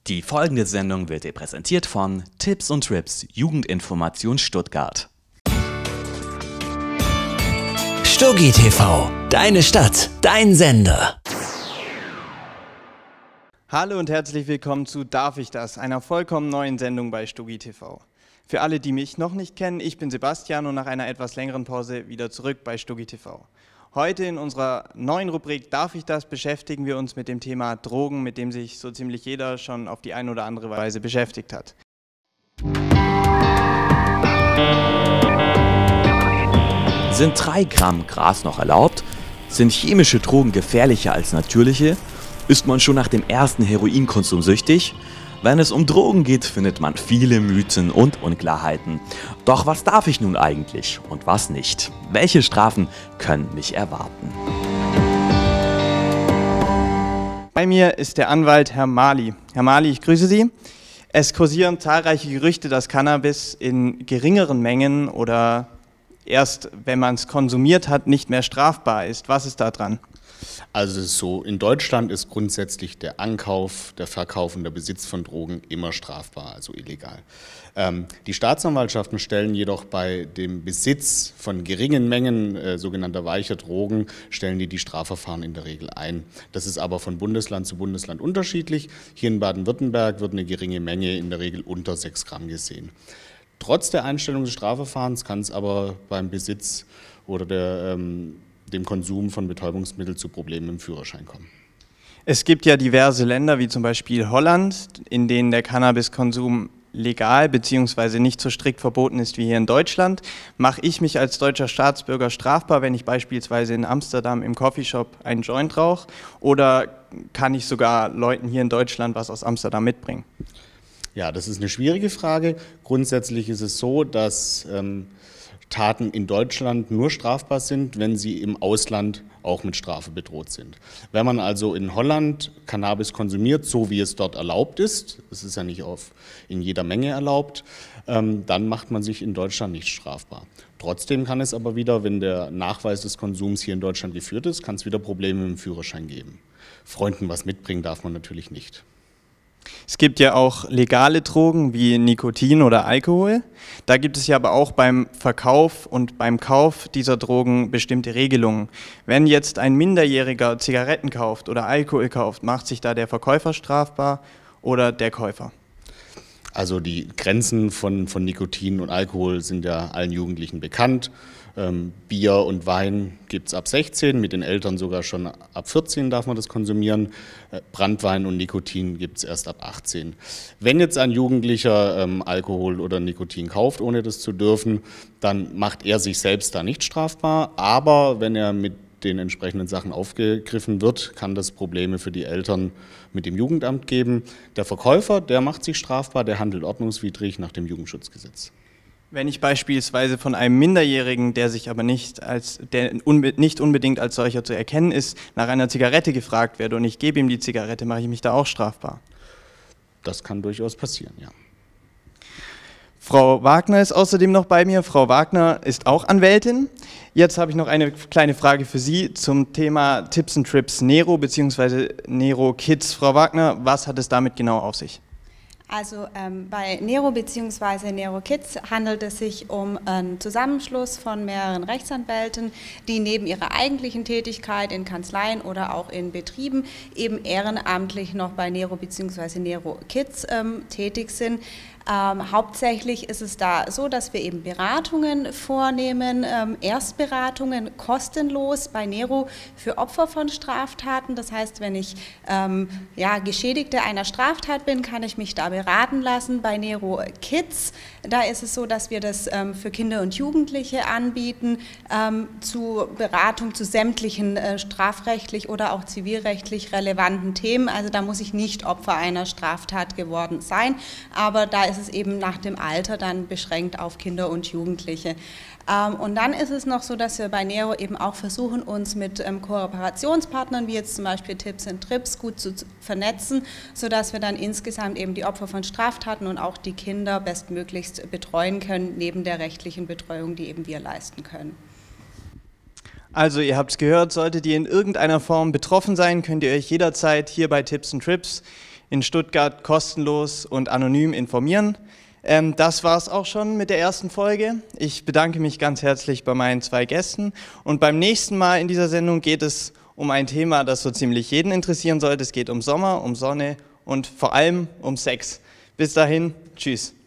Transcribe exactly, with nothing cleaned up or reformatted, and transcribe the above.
Die folgende Sendung wird dir präsentiert von Tipps und Trips Jugendinformation Stuttgart. Stuggi T V, deine Stadt, dein Sender. Hallo und herzlich willkommen zu Darf ich das?, einer vollkommen neuen Sendung bei Stuggi T V. Für alle, die mich noch nicht kennen, ich bin Sebastian und nach einer etwas längeren Pause wieder zurück bei Stuggi T V. Heute in unserer neuen Rubrik Darf ich das? Beschäftigen wir uns mit dem Thema Drogen, mit dem sich so ziemlich jeder schon auf die eine oder andere Weise beschäftigt hat. Sind drei Gramm Gras noch erlaubt? Sind chemische Drogen gefährlicher als natürliche? Ist man schon nach dem ersten Heroinkonsum süchtig? Wenn es um Drogen geht, findet man viele Mythen und Unklarheiten. Doch was darf ich nun eigentlich und was nicht? Welche Strafen können mich erwarten? Bei mir ist der Anwalt Herr Mali. Herr Mali, ich grüße Sie. Es kursieren zahlreiche Gerüchte, dass Cannabis in geringeren Mengen oder erst, wenn man es konsumiert hat, nicht mehr strafbar ist. Was ist da dran? Also es ist so, in Deutschland ist grundsätzlich der Ankauf, der Verkauf und der Besitz von Drogen immer strafbar, also illegal. Ähm, die Staatsanwaltschaften stellen jedoch bei dem Besitz von geringen Mengen äh, sogenannter weicher Drogen, stellen die die Strafverfahren in der Regel ein. Das ist aber von Bundesland zu Bundesland unterschiedlich. Hier in Baden-Württemberg wird eine geringe Menge in der Regel unter sechs Gramm gesehen. Trotz der Einstellung des Strafverfahrens kann es aber beim Besitz oder der ähm, dem Konsum von Betäubungsmitteln zu Problemen im Führerschein kommen. Es gibt ja diverse Länder, wie zum Beispiel Holland, in denen der Cannabiskonsum legal bzw. nicht so strikt verboten ist wie hier in Deutschland. Mache ich mich als deutscher Staatsbürger strafbar, wenn ich beispielsweise in Amsterdam im Coffeeshop einen Joint rauche? Oder kann ich sogar Leuten hier in Deutschland was aus Amsterdam mitbringen? Ja, das ist eine schwierige Frage. Grundsätzlich ist es so, dass ähm, Taten in Deutschland nur strafbar sind, wenn sie im Ausland auch mit Strafe bedroht sind. Wenn man also in Holland Cannabis konsumiert, so wie es dort erlaubt ist, es ist ja nicht auf, in jeder Menge erlaubt, ähm, dann macht man sich in Deutschland nicht strafbar. Trotzdem kann es aber wieder, wenn der Nachweis des Konsums hier in Deutschland geführt ist, kann es wieder Probleme mit dem Führerschein geben. Freunden was mitbringen darf man natürlich nicht. Es gibt ja auch legale Drogen wie Nikotin oder Alkohol. Da gibt es ja aber auch beim Verkauf und beim Kauf dieser Drogen bestimmte Regelungen. Wenn jetzt ein Minderjähriger Zigaretten kauft oder Alkohol kauft, macht sich da der Verkäufer strafbar oder der Käufer? Also die Grenzen von, von Nikotin und Alkohol sind ja allen Jugendlichen bekannt. Ähm, Bier und Wein gibt es ab sechzehn, mit den Eltern sogar schon ab vierzehn darf man das konsumieren. Äh, Branntwein und Nikotin gibt es erst ab achtzehn. Wenn jetzt ein Jugendlicher ähm, Alkohol oder Nikotin kauft, ohne das zu dürfen, dann macht er sich selbst da nicht strafbar. Aber wenn er mit den entsprechenden Sachen aufgegriffen wird, kann das Probleme für die Eltern mit dem Jugendamt geben. Der Verkäufer, der macht sich strafbar, der handelt ordnungswidrig nach dem Jugendschutzgesetz. Wenn ich beispielsweise von einem Minderjährigen, der sich aber nicht als, der unbe- nicht unbedingt als solcher zu erkennen ist, nach einer Zigarette gefragt werde und ich gebe ihm die Zigarette, mache ich mich da auch strafbar? Das kann durchaus passieren, ja. Frau Wagner ist außerdem noch bei mir. Frau Wagner ist auch Anwältin. Jetzt habe ich noch eine kleine Frage für Sie zum Thema Tipps and Trips Nero bzw. Nero Kids. Frau Wagner, was hat es damit genau auf sich? Also ähm, bei Nero bzw. Nero Kids handelt es sich um einen Zusammenschluss von mehreren Rechtsanwälten, die neben ihrer eigentlichen Tätigkeit in Kanzleien oder auch in Betrieben eben ehrenamtlich noch bei Nero bzw. Nero Kids ähm, tätig sind. Ähm, hauptsächlich ist es da so, dass wir eben Beratungen vornehmen, ähm, Erstberatungen kostenlos bei Nero für Opfer von Straftaten. Das heißt, wenn ich ähm, ja, Geschädigte einer Straftat bin, kann ich mich da beraten lassen. Bei Nero Kids, da ist es so, dass wir das ähm, für Kinder und Jugendliche anbieten, ähm, zu Beratung zu sämtlichen äh, strafrechtlich oder auch zivilrechtlich relevanten Themen. Also da muss ich nicht Opfer einer Straftat geworden sein, aber da ist ist es eben nach dem Alter dann beschränkt auf Kinder und Jugendliche. Ähm, und dann ist es noch so, dass wir bei Nero eben auch versuchen, uns mit ähm, Kooperationspartnern, wie jetzt zum Beispiel Tipps and Trips, gut zu vernetzen, sodass wir dann insgesamt eben die Opfer von Straftaten und auch die Kinder bestmöglichst betreuen können, neben der rechtlichen Betreuung, die eben wir leisten können. Also ihr habt es gehört, solltet ihr in irgendeiner Form betroffen sein, könnt ihr euch jederzeit hier bei Tipps and Trips in Stuttgart kostenlos und anonym informieren. Ähm, das war es auch schon mit der ersten Folge. Ich bedanke mich ganz herzlich bei meinen zwei Gästen und beim nächsten Mal in dieser Sendung geht es um ein Thema, das so ziemlich jeden interessieren sollte. Es geht um Sommer, um Sonne und vor allem um Sex. Bis dahin, tschüss.